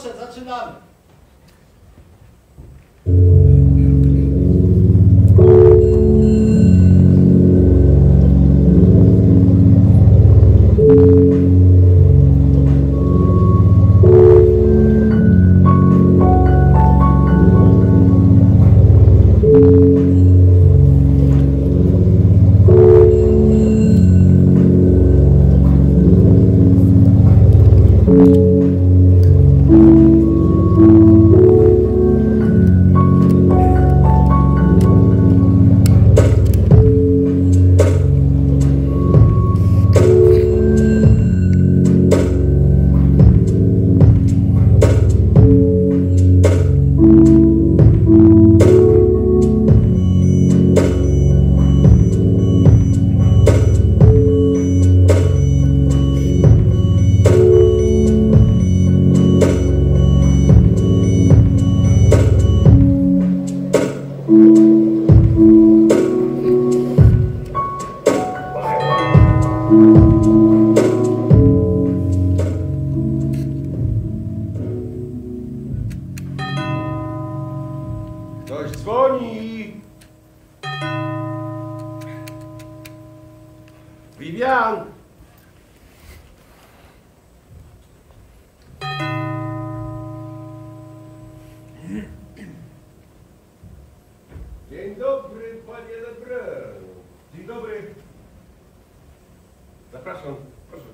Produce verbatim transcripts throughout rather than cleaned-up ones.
Proszę, zaczynamy. Ktoś dzwoni! Vivian! Dzień dobry, panie Lebrun. Dzień dobry. Zapraszam, proszę.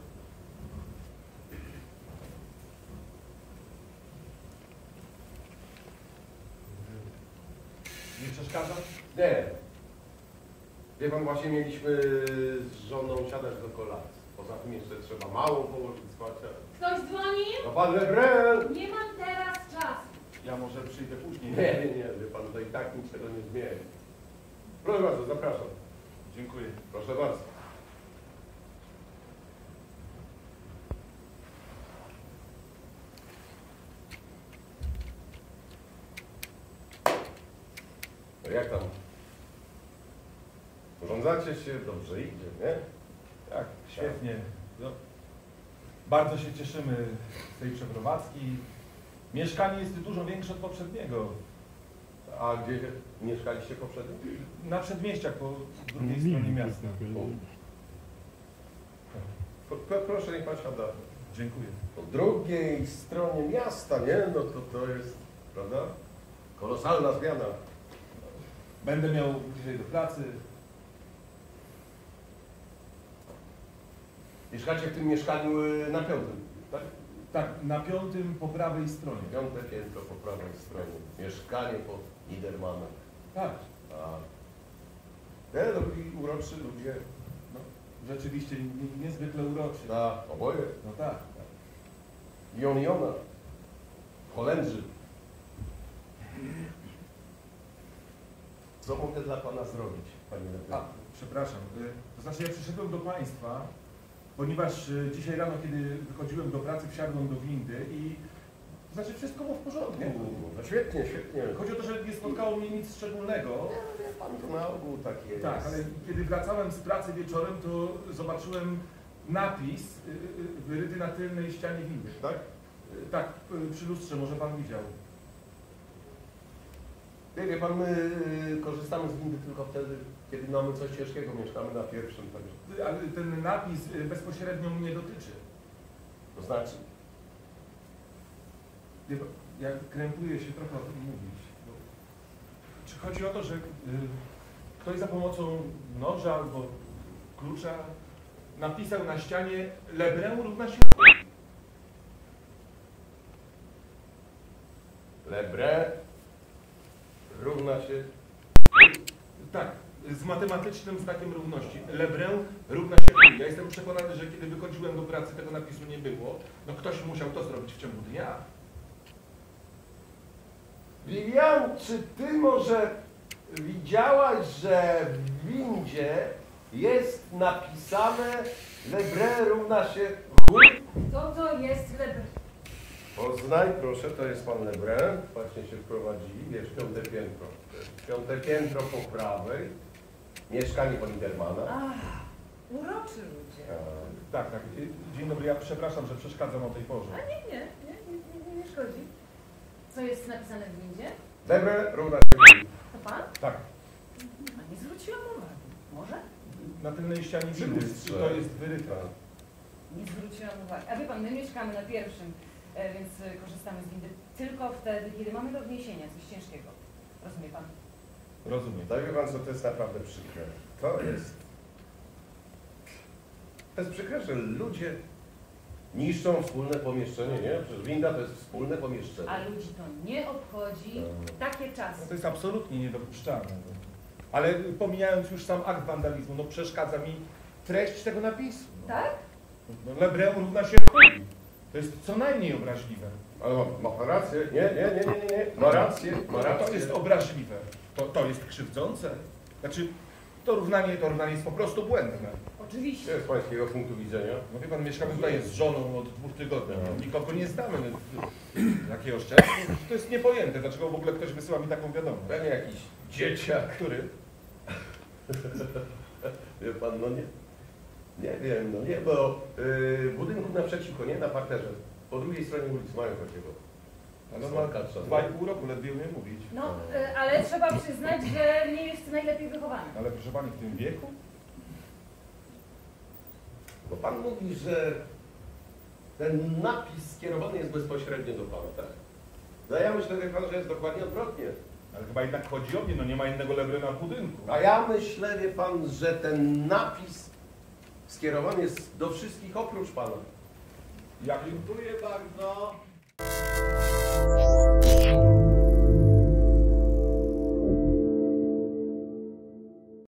Nie przeszkadza? Nie. Wie pan, właśnie mieliśmy z żoną siadać do kolacji. Poza tym jeszcze trzeba małą położyć spać. Ktoś dzwoni? No pan Lebrun! Nie mam teraz czasu. Ja może przyjdę później. Nie, nie, nie, wie pan, to i tak niczego nie zmieni. Proszę bardzo, zapraszam. Dziękuję. Proszę bardzo. No jak tam? Urządzacie się, dobrze idzie, nie? Tak, świetnie. No, bardzo się cieszymy z tej przeprowadzki. Mieszkanie jest dużo większe od poprzedniego. A gdzie mieszkaliście poprzednio? Na przedmieściach po drugiej stronie miasta. Pro, pro, proszę, niech pan siada. Dziękuję. Po drugiej stronie miasta, nie? No to to jest, prawda? Kolosalna zmiana. Będę miał bliżej do pracy. Mieszkacie w tym mieszkaniu y, na piątym, tak? Tak, na piątym po prawej stronie. Piąte piętro po prawej stronie. Mieszkanie pod Niedermanem. Tak, A. Nie, dobrzy, uroczy ludzie. no, rzeczywiście nie- niezwykle uroczy. Tak, oboje. No tak, tak. I on i ona. Holendrzy. Co mogę dla pana zrobić, panie Lebrun? A, przepraszam. y, To znaczy ja przyszedłem do Państwa, ponieważ y, dzisiaj rano, kiedy wychodziłem do pracy, wsiadłem do windy i to znaczy wszystko było w porządku. Nie, no świetnie, świetnie. Chodzi o to, że nie spotkało mnie nic szczególnego. Nie, wie pan, to na ogół tak jest. Tak, ale kiedy wracałem z pracy wieczorem, to zobaczyłem napis y, y, wyryty na tylnej ścianie windy. Tak? Y, Tak, y, przy lustrze, może Pan widział. Wie, wie pan, my y, korzystamy z windy tylko wtedy, kiedy mamy coś ciężkiego, mieszkamy na pierwszym. Także. Y, Ale ten napis y, bezpośrednio mnie dotyczy. To znaczy, Wie pan, ja krępuję się trochę o tym mówić. Bo czy chodzi o to, że y, ktoś za pomocą noża albo klucza napisał na ścianie Lebrun równa się chuj? Lebre równa się. Tak, z matematycznym znakiem równości. Lebrun równa się chuj. Ja jestem przekonany, że kiedy wychodziłem do pracy, tego napisu nie było. No ktoś musiał to zrobić w ciągu dnia. Vivian, czy ty może widziałaś, że w windzie jest napisane Lebre równa się chuj? Co to jest Lebrun? Poznaj, proszę, to jest pan Lebre. Właśnie się wprowadzili, wiesz, piąte piętro. Piąte piętro po prawej. Mieszkanie po Niedermana. Ach, uroczy ludzie. Tak, tak. Dzień dobry, ja przepraszam, że przeszkadzam o tej porze. A nie, nie, nie, nie, nie, nie szkodzi. jest napisane w windzie? Lebre równa się. To pan? Tak, A nie zwróciłam uwagi. Może? na tylnej ścianie Przy windy lustrze. to jest wyryte. Nie zwróciłam uwagi. A wie pan, my mieszkamy na pierwszym, e, więc e, korzystamy z windy tylko wtedy, kiedy mamy do wniesienia coś ciężkiego. Rozumie pan? Rozumiem. To wie pan co, to jest naprawdę przykre. To jest... To jest przykre, że ludzie niszczą wspólne pomieszczenie, nie? Przecież winda to jest wspólne pomieszczenie. A ludzi to nie obchodzi. Takie No czasy. to jest absolutnie niedopuszczalne. Ale pomijając już sam akt wandalizmu, no przeszkadza mi treść tego napisu. No. Tak? No, Lebreu równa się chuj. To jest co najmniej obraźliwe. Ale ma, ma pan rację. Nie, nie, nie, nie, nie, nie. Ma rację, ma No, rację. to jest obraźliwe. To, to jest krzywdzące. Znaczy, to równanie, to równanie jest po prostu błędne. Co Oczywiście. jest z pańskiego punktu widzenia? No wie pan, mieszkamy tutaj z żoną od dwóch tygodni. No. Nikogo nie znamy. No, jakiego szczęścia? To jest niepojęte. Dlaczego w ogóle ktoś wysyła mi taką wiadomość? Pewnie jakiś dzieciak. Który? Wie pan, no nie. Nie wiem, no nie, bo yy, w budynku naprzeciwko, nie? Na parterze. Po drugiej stronie ulicy mają takiego. Ale on Słonka ma trzeba. dwa i pół roku, ledwie umie mówić. No, e, ale trzeba przyznać, że nie jest najlepiej wychowany. Ale proszę pani, w tym wieku? Bo pan mówi, że ten napis skierowany jest bezpośrednio do pana, tak? No ja myślę, wie pan, że jest dokładnie odwrotnie. Ale chyba jednak chodzi o mnie, no nie ma innego Lebrena w budynku. A ja myślę, wie pan, że ten napis skierowany jest do wszystkich oprócz pana. Jak Dziękuję bardzo.